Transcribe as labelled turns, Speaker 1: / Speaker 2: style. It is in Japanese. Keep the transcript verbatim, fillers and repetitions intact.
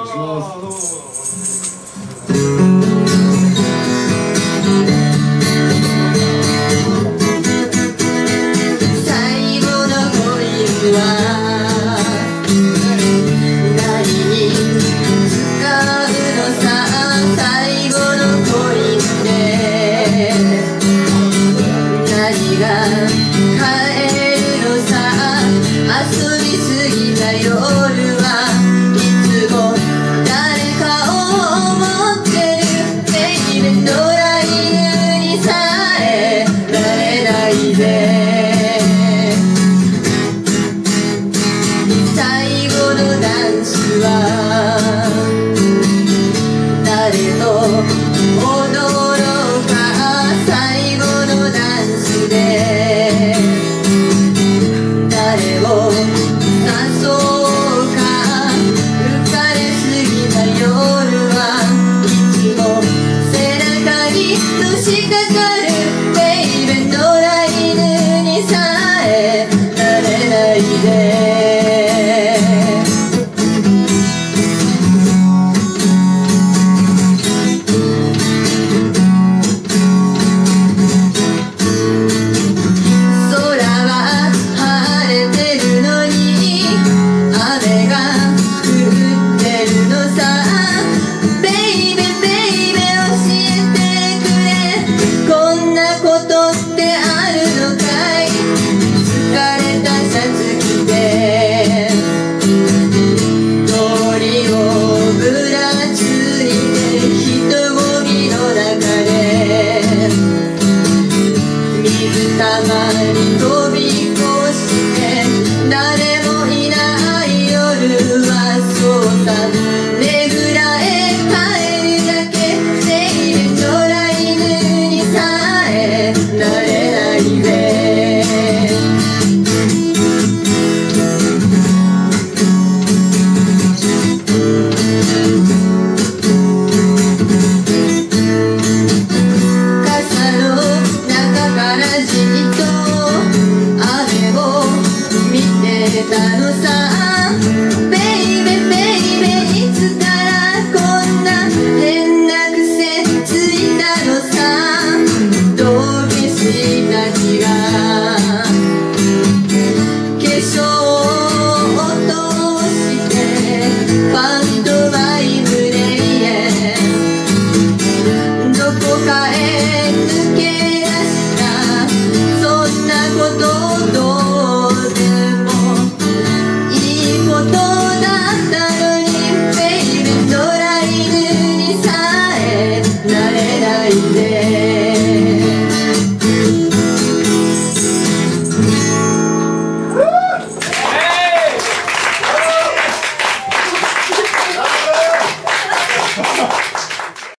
Speaker 1: します。
Speaker 2: 最後の恋は何に使うのさ。最後の恋って何が変えるのさ。遊びすぎた夜はいつも誰かを思ってる。ベイベードライブにさえなれないぜ。最後のダンスは